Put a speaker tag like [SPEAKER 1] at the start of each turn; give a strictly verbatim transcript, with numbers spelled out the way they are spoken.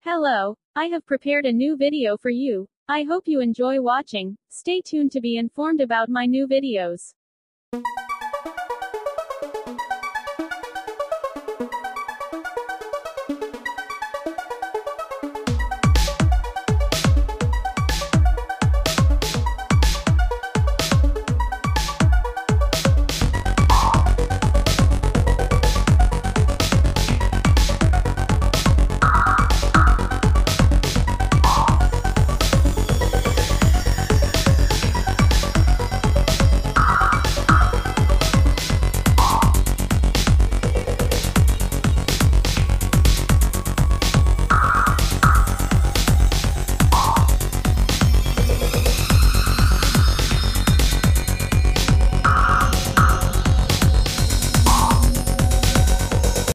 [SPEAKER 1] Hello, I have prepared a new video for you. I hope you enjoy watching. Stay tuned to be informed about my new videos.